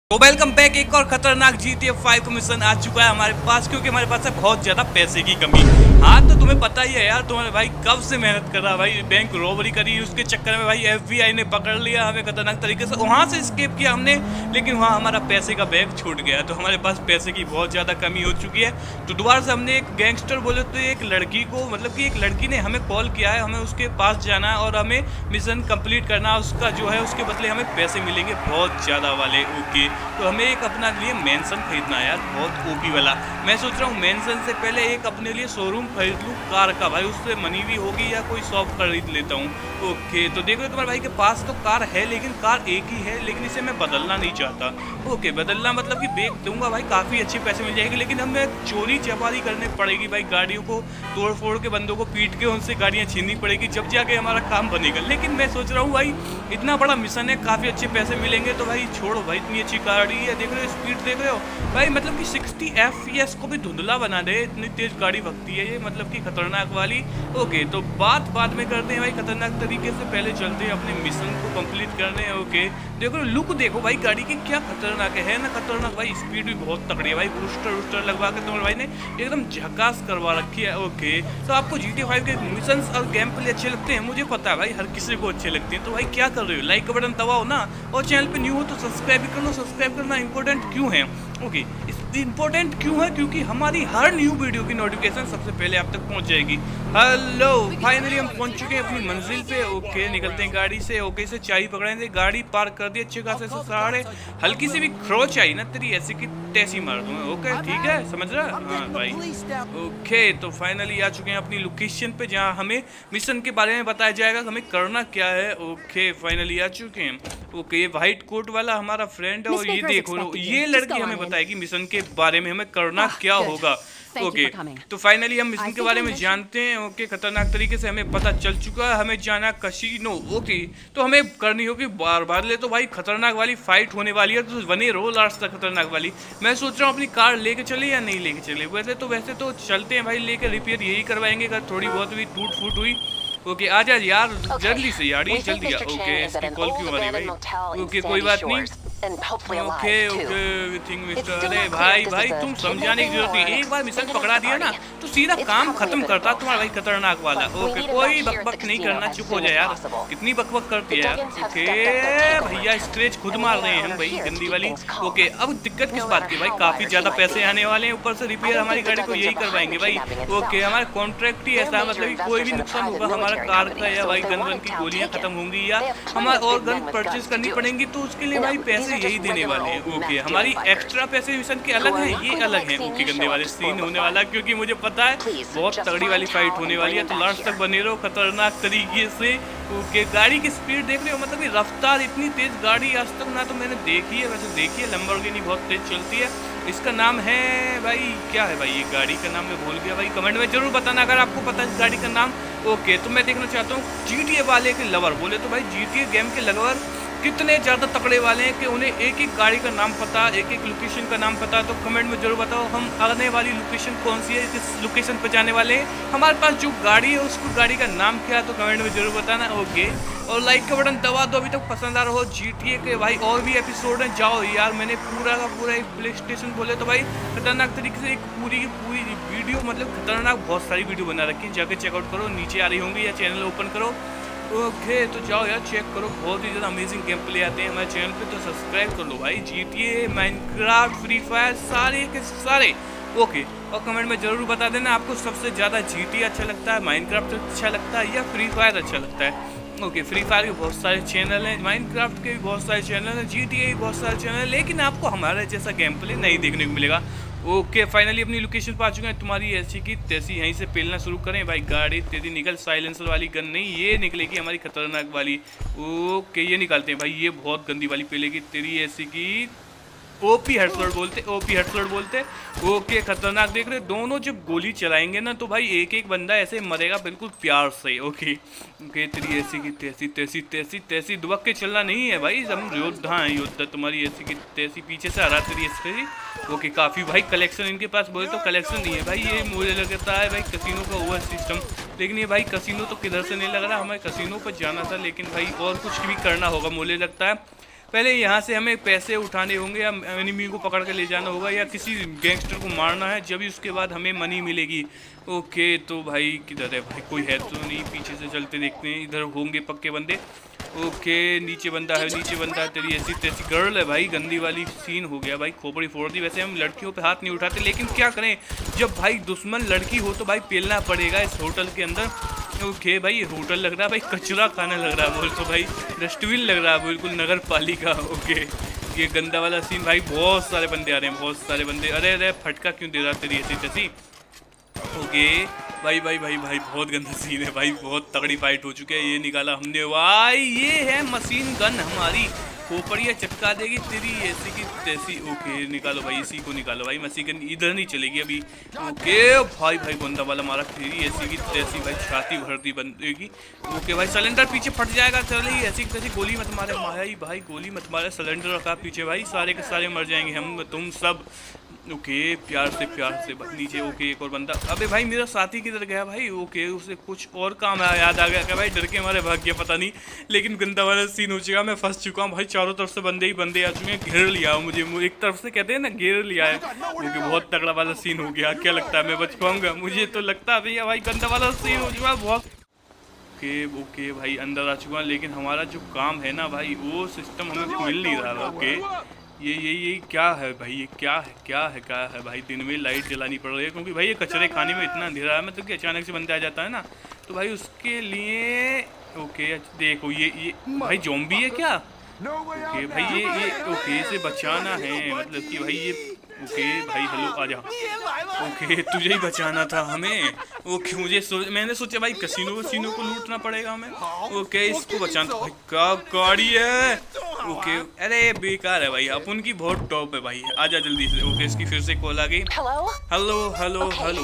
तो welcome back. एक और खतरनाक GTA 5 का मिशन आ चुका है हमारे पास, क्योंकि हमारे पास है बहुत ज्यादा पैसे की कमी। हाँ तो तुम्हें पता ही है यार, तुम्हारे भाई कब से मेहनत कर रहा है भाई, बैंक रॉबरी करी, उसके चक्कर में भाई FBI ने पकड़ लिया हमें खतरनाक तरीके से, वहां से स्केप किया हमने, लेकिन वहाँ हमारा पैसे का बैग छूट गया। तो हमारे पास पैसे की बहुत ज्यादा कमी हो चुकी है। तो दोबारा से हमने एक गैंगस्टर बोले तो एक लड़की को, मतलब कि एक लड़की ने हमें कॉल किया है, हमें उसके पास जाना है और हमें मिशन कंप्लीट करना, उसका जो है उसके बदले हमें पैसे मिलेंगे बहुत ज्यादा वाले। ओके तो हमें एक अपना लिए मैंसन खरीदना है यार, बहुत ओपी वाला। मैं सोच रहा हूँ मैंसन से पहले एक अपने लिए शोरूम खरीद लूँ कार का, भाई उससे मनी भी होगी, या कोई शॉप खरीद लेता हूँ। ओके तो देखो तुम्हारे भाई के पास तो कार है, लेकिन कार एक ही है, लेकिन इसे मैं बदलना नहीं चाहता। ओके बदलना मतलब कि बेच दूंगा भाई, काफ़ी अच्छे पैसे मिल जाएंगे, लेकिन हमें चोरी चपारी करनी पड़ेगी भाई, गाड़ियों को तोड़ फोड़ के, बंदों को पीट के उनसे गाड़ियाँ छीननी पड़ेगी, जब जाके हमारा काम बनेगा। लेकिन मैं सोच रहा हूँ भाई इतना बड़ा मिशन है, काफ़ी अच्छे पैसे मिलेंगे, तो भाई छोड़ो भाई, इतनी अच्छी गाड़ी है, देख रहे हो स्पीड देख रहे हो भाई, मतलब कि 60 FPS को भी धुंधला बना दे, इतनी तेज गाड़ी भगती है ये, मतलब कि खतरनाक वाली। ओके तो बात बाद में करते हैं भाई खतरनाक तरीके से, पहले चलते हैं अपने मिशन को कंप्लीट करने। ओके देखो लुक देखो भाई गाड़ी की, क्या खतरनाक है ना खतरनाक भाई, स्पीड भी बहुत तगड़ी है भाई, बूस्टर वूस्टर लगवा के तुम्हारे भाई ने एकदम झकास करवा रखी है। ओके तो आपको GTA 5 के मिशन और गेम प्ले अच्छे लगते हैं, मुझे पता है भाई हर किसी को अच्छे लगते हैं, तो भाई क्या कर रहे हो, लाइक का बटन दबाओ ना, और चैनल पे न्यू हो तो सब्सक्राइब भी कर लो। सब्सक्राइब करना इंपॉर्टेंट क्यों है? ओके इंपॉर्टेंट क्यों है? क्योंकि हमारी हर न्यू वीडियो की नोटिफिकेशन सबसे पहले आप तक पहुंच जाएगी। हेलो फाइनली हम पहुंच चुके हैं अपनी मंजिल पे। ओके निकलते हैं गाड़ी से। ओके से चाय पकड़ेंगे, गाड़ी पार्क कर दी अच्छे खासे से सारे, हल्की सी भी खरोच आई ना तेरी ऐसी की तैसी मार दूंगा। ओके ठीक है समझ रहा? हाँ भाई ओके तो फाइनली आ चुके हैं अपनी लोकेशन पे, जहाँ हमें मिशन के बारे में बताया जाएगा हमें करना क्या है। ओके फाइनली आ चुके हैं। ओके ये व्हाइट कोट वाला हमारा फ्रेंड है, और ये देखो ये लड़की हमें बताएगी मिशन के बारे में हमें करना क्या होगा। ओके तो फाइनली हम मिशन के बारे में जानते हैं। ओके खतरनाक तरीके से हमें पता चल चुका है, हमें जाना कसिनो। ओके तो हमें करनी होगी बार बार ले, तो भाई खतरनाक वाली फाइट होने वाली है, तो बने रहो लास्ट तक खतरनाक वाली। मैं सोच रहा हूँ अपनी कार लेके चले या नहीं लेके चले, वैसे तो चलते हैं भाई, लेके रिपेयर यही करवाएंगे अगर थोड़ी बहुत भी टूट फूट हुई। ओके आ जा यार जल्दी से यार, ये जल्दी आ। ओके इसकी कॉल क्यों आ रही भाई? ओके कोई बात नहीं। ओके ओके थिंग मिस्टर, अरे भाई भाई तुम समझाने की जरूरत नहीं, एक बार मिशन पकड़ा दिया ना तो सीधा काम खत्म करता तुम्हारा भाई खतरनाक वाला। ओके कोई बकबक नहीं करना, चुप हो जाए यार, कितनी बकबक करती है यार। ओके भैया स्क्रैच खुद मार रहे हैं हम भाई, गंदी वाली। ओके अब दिक्कत किस बात की भाई, काफी ज्यादा पैसे आने वाले हैं, ऊपर से रिपेयर हमारी गाड़ी को यही करवाएंगे भाई। ओके हमारा कॉन्ट्रैक्ट ही ऐसा, मतलब कोई भी नुकसान होगा हमारा कार का, या भाई गन वन की गोलियां खत्म होंगी, या हमारा और गन परचेज करनी पड़ेंगी, तो उसके लिए भाई पैसे यही देने वाले हैं। ओके हमारी एक्स्ट्रा पैसे मिशन के अलग हैं, ये अलग हैं। ओके गंदे वाले सीन होने वाला, क्योंकि मुझे पता है बहुत तगड़ी वाली फाइट होने वाली है, तो लास्ट तक बने रहो खतरनाक तरीके से। ओके गाड़ी की स्पीड देख रहे हो, मतलब कि रफ्तार इतनी तेज गाड़ी आज तक ना तो मैंने देखी है, वैसे देखी है लैम्बोर्गिनी बहुत तेज चलती है। इसका नाम है भाई, क्या है भाई ये गाड़ी का नाम मैं भूल गया भाई, कमेंट में जरूर बताना अगर आपको पता है इस गाड़ी का नाम। ओके तो मैं देखना चाहता हूँ GTA वाले के लवर बोले तो भाई GTA गेम के लवर कितने ज़्यादा तकड़े वाले हैं कि उन्हें एक एक गाड़ी का नाम पता, एक एक लोकेशन का नाम पता। तो कमेंट में जरूर बताओ हम आने वाली लोकेशन कौन सी है, किस लोकेशन पर जाने वाले हैं, हमारे पास जो गाड़ी है उसको गाड़ी का नाम क्या है, तो कमेंट में जरूर बताना। ओके और लाइक का बटन दबा दो अभी तक पसंद आ रहा हो GTA के भाई, और भी एपिसोड हैं जाओ यार, मैंने पूरा का पूरा एक प्ले स्टेशन बोले तो भाई खतरनाक तरीके से एक पूरी की पूरी वीडियो, मतलब खतरनाक बहुत सारी वीडियो बना रखी है, जाके चेकआउट करो, नीचे आ रही होंगी, या चैनल ओपन करो। ओके तो जाओ यार चेक करो, बहुत ही ज़्यादा अमेजिंग गेम प्ले आते हैं हमारे चैनल पे, तो सब्सक्राइब कर लो भाई। GTA माइनक्राफ्ट फ्री फायर सारे के सारे। ओके और कमेंट में ज़रूर बता देना आपको सबसे ज़्यादा GTA अच्छा लगता है, माइनक्राफ्ट अच्छा लगता है, या फ्री फायर अच्छा लगता है। ओके फ्री फायर के बहुत सारे चैनल हैं, माइनक्राफ्ट के भी बहुत सारे चैनल हैं, GTA के बहुत सारे चैनल हैं, लेकिन आपको हमारे जैसा गेम प्ले नहीं देखने को मिलेगा। ओके फाइनली अपनी लोकेशन पर आ चुके हैं, तुम्हारी ऐसी की तैसी यहीं से पेलना शुरू करें भाई। गाड़ी तेरी निकल, साइलेंसर वाली गन नहीं, ये निकलेगी हमारी खतरनाक वाली। ओके ये निकालते हैं भाई, ये बहुत गंदी वाली पेलेगी तेरी ऐसी की ओपी हेडशॉट बोलते, ओपी हेडशॉट बोलते। ओके खतरनाक देख रहे, दोनों जब गोली चलाएंगे ना तो भाई एक एक बंदा ऐसे मरेगा बिल्कुल प्यार से। ओके ओके तेरी ऐसी की तैसी तैसी तैसी तैसी दुबक के चलना नहीं है भाई, हम योद्धा हैं योद्धा, तुम्हारी ऐसी की तैसी पीछे से आ रहा तेरी ऐसी। ओके काफ़ी भाई कलेक्शन इनके पास बोले तो कलेक्शन नहीं है भाई, ये मुझे लगता है भाई कसिनो का हुआ सिस्टम, लेकिन ये भाई कसिनो तो किधर से नहीं लग रहा, हमें कसिनो पर जाना था, लेकिन भाई और कुछ भी करना होगा मुझे लगता है। पहले यहाँ से हमें पैसे उठाने होंगे या एनिमी को पकड़ के ले जाना होगा या किसी गैंगस्टर को मारना है, जब उसके बाद हमें मनी मिलेगी। ओके तो भाई किधर है भाई, कोई है तो नहीं, पीछे से चलते देखते हैं, इधर होंगे पक्के बंदे। ओके नीचे बंदा है, नीचे बंदा है, तेरी ऐसी तैसी गर्ल है भाई, गंदी वाली सीन हो गया भाई, खोपड़ी फोड़ दी। वैसे हम लड़कियों पे हाथ नहीं उठाते, लेकिन क्या करें, जब भाई दुश्मन लड़की हो तो भाई पेलना पड़ेगा इस होटल के अंदर। ओके भाई होटल लग रहा है भाई, कचरा खाना लग रहा है बोल तो भाई, डस्टबिन लग रहा है बिल्कुल, नगर पालिका। ओके ये गंदा वाला सीन भाई, बहुत सारे बंदे आ रहे हैं, बहुत सारे बंदे। अरे अरे फटका क्यों दे रहा तेरी ऐसी तैसी। ओके भाई भाई भाई भाई बहुत गंदा सीन है भाई, बहुत तगड़ी फाइट हो चुकी है। ये निकाला हमने भाई, ये है मशीन गन हमारी, खोपड़िया चटका देगी तेरी ऐसी की तैसी। ओके निकालो भाई, इसी को निकालो भाई, मशीन गन इधर नहीं चलेगी अभी। ओके भाई भाई बंदा वाला मारा, तेरी ऐसी की तैसी भाई, छाती भरती बंदेगी। ओके भाई सिलेंडर पीछे फट जाएगा, चले ऐसी की तैसी, गोली मत मारे भाई गोली मत मारे, सिलेंडर रखा पीछे भाई, सारे के सारे मर जाएंगे हम तुम सब। ओके प्यार से नीचे। ओके एक और बंदा, अबे भाई मेरा साथी किधर गया भाई। ओके उसे कुछ और काम याद आ गया क्या भाई, डर के हमारे भाग गया पता नहीं, लेकिन गंदा वाला सीन हो चुका, मैं फंस चुका हूँ भाई, चारों तरफ से बंदे ही बंदे आ चुके हैं, घेर लिया मुझे, एक तरफ से कहते हैं ना घेर लिया है। ओके बहुत तगड़ा वाला सीन हो गया, क्या लगता है मैं बच पाऊंगा, मुझे तो लगता है भैया भाई गंदा वाला सीन हो चुका है बहुत। ओके भाई अंदर आ चुका, लेकिन हमारा जो काम है ना भाई, वो सिस्टम हमें मिल नहीं रहा। ओके ये क्या है भाई, ये क्या है भाई, दिन में लाइट जलानी पड़ रही है, क्योंकि भाई ये कचरे खाने में इतना अंधेरा है, मतलब कि अचानक से बंदा आ जाता है ना, तो भाई उसके लिए। ओके देखो ये भाई ज़ॉम्बी है क्या। ओके भाई ये ओके इसे बचाना है, मतलब कि भाई ये। ओके भाई हेलो आजा। ओके तुझे ही बचाना था हमें। ओके मैंने सोचा भाई कसीनो को लूटना पड़ेगा हमें। ओके इसको बचाना भाई, क्या गाड़ी है। ओके अरे बेकार है भाई, अपन की बहुत टॉप है भाई, आजा जल्दी से। ओके इसकी फिर से कॉल आ गई, हेलो।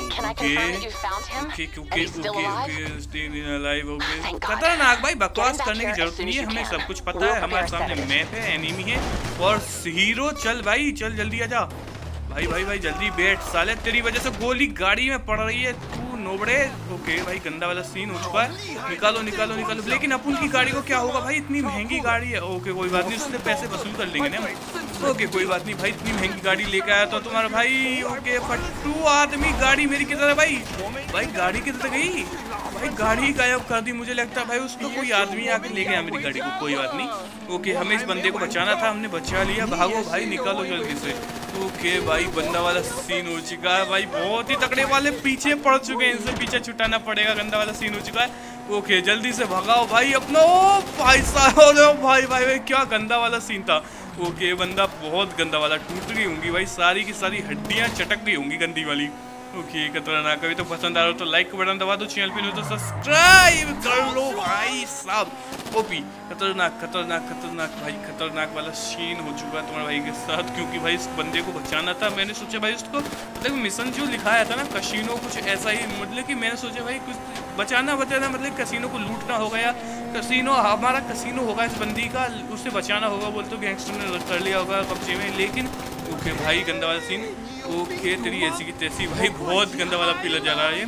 ओके खतरनाक भाई, बकवास करने की जरूरत नहीं है, हमें सब कुछ पता है, हमारे सामने मैप है, एनिमी है और हीरो। चल भाई चल जल्दी आजा भाई जल्दी बैठ, साले तेरी वजह से गोली गाड़ी में पड़ रही है तू नोबड़े। ओके भाई गंदा वाला सीन हो चुका है, निकालो, लेकिन अपन की गाड़ी को क्या होगा भाई, इतनी महंगी गाड़ी है। ओके कोई बात नहीं, उससे पैसे वसूल कर लेंगे ना भाई। ओके कोई बात नहीं भाई, इतनी महंगी गाड़ी लेके आया तो तुम्हारा भाई। ओके फट्टू आदमी, गाड़ी मेरी किधर है भाई गाड़ी किधर गई भाई, गाड़ी गायब कर दी, मुझे लगता है भाई उसको कोई आदमी आके ले गया मेरी गाड़ी को। कोई बात नहीं, ओके हमें इस बंदे को बचाना था, हमने बचा लिया, भागो भाई निकालो जल्दी से। ओके भाई बंदा वाला सीन हो चुका है भाई, बहुत ही तगड़े वाले पीछे पड़ चुके हैं, इनसे पीछे छुटाना पड़ेगा, गंदा वाला सीन हो चुका है। ओके जल्दी से भगाओ भाई अपना। ओ भाई साहब भाई क्या गंदा वाला सीन था। ओके बंदा बहुत गंदा वाला, टूट गई होंगी भाई, सारी की सारी हड्डियाँ चटक गई होंगी गंदी वाली। ओके खतरनाक, कभी तो पसंद आ रहा हो तो लाइक का बटन दबा दो, चैनल पे नहीं हो तो सब्सक्राइब कर लो भाई साहब। ओपी खतरनाक भाई, खतरनाक वाला सीन हो चुका है तुम्हारे भाई के साथ, क्योंकि भाई इस बंदे को बचाना था। मैंने सोचा भाई उसको, मतलब मिशन जो लिखाया था ना कसीनो, कुछ ऐसा ही, मतलब कि मैंने सोचा भाई कुछ बचाना मतलब कसीनो को लूटना होगा, या हमारा कसीनो होगा इस बंदी का, उससे बचाना होगा, बोलते तो गैंगस्टर ने कर लिया होगा कब्जे में। लेकिन ओके भाई गंदा वाला सीन। ओके तेरी ऐसी की तैसी भाई, बहुत गंदा वाला पिलर जा रहा है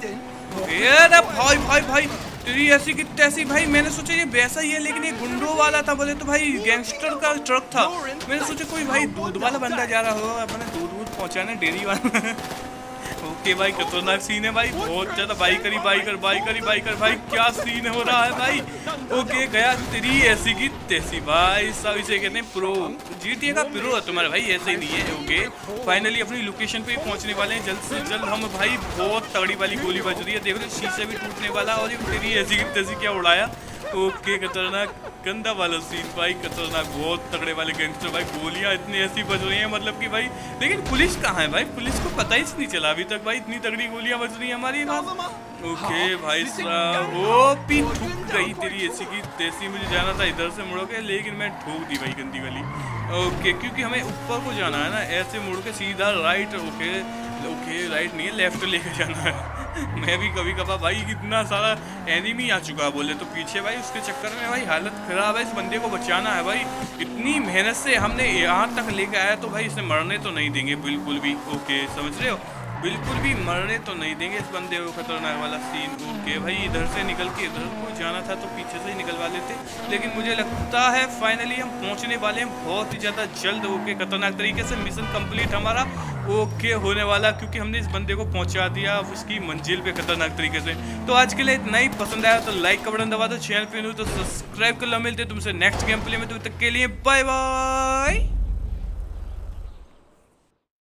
ये। भाई तेरी ऐसी की तैसी भाई, मैंने सोचा ये वैसा ही है, लेकिन ये गुंडों वाला था, बोले तो भाई गैंगस्टर का ट्रक था। मैंने सोचा कोई भाई दूध वाला बंदा जा रहा होगा, अपने दूध पहुंचाना डेयरी वाला। ओके भाई खतरनाक सीन है भाई, बहुत ज्यादा। बाइकर भाई क्या सीन हो रहा है भाई। ओके गया तेरी ऐसी की तैसी भाई, सब इसे कहते हैं प्रो, GTA का प्रो है तुम्हारा भाई, ऐसे ही नहीं है। ओके फाइनली अपनी लोकेशन पे पहुंचने वाले हैं, जल्द से जल्द हम भाई। बहुत तगड़ी वाली गोली बज रही है, देखो शीशे भी टूटने वाला, और तेरी ऐसी की तैसी क्या उड़ाया। ओके खतरनाक गंदा वाला सीन भाई, खतरनाक बहुत तगड़े वाले गैंगस्टर भाई, गोलियां इतनी ऐसी बज रही हैं, मतलब कि भाई। लेकिन पुलिस कहाँ है भाई, पुलिस को पता ही नहीं चला अभी तक भाई, इतनी तगड़ी गोलियां बज रही हैं हमारी पास। ओके भाई साहब ओपी ठुक गई तेरी ऐसी की तैसी, मुझे जाना था इधर से मुड़ के, लेकिन मैं ठोक दी भाई गंदी वाली। ओके क्योंकि हमें ऊपर को जाना है ना, ऐसे मुड़ के सीधा राइट। ओके राइट नहीं है, लेफ्ट लेके जाना है। मैं भी कभी कभार भाई कितना सारा एनिमी आ चुका है बोले तो पीछे भाई, उसके चक्कर में भाई हालत खराब है। इस बंदे को बचाना है भाई, इतनी मेहनत से हमने यहाँ तक लेके आया, तो भाई इसे मरने तो नहीं देंगे बिल्कुल भी। ओके समझ रहे हो। बिल्कुल भी मरने तो नहीं देंगे इस बंदे को, खतरनाक वाला सीन। ओके भाई, इधर से निकल के इधर को जाना था तो पीछे से ही निकलवा लेते, लेकिन मुझे लगता है फाइनली हम पहुंचने वाले हैं बहुत ही ज़्यादा जल्द। ओके, खतरनाक तरीके से मिशन कंप्लीट हमारा ओके होने वाला, क्योंकि हमने इस बंदे को पहुंचा दिया उसकी मंजिल पे खतरनाक तरीके से। तो आज के लिए इतना ही, पसंद आया तो लाइक का बटन दबा दो, चैनल पे न्यू तो सब्सक्राइब कर लो। मिलते तुमसे नेक्स्ट गेम प्ले में, तब तक के लिए बाय बाय।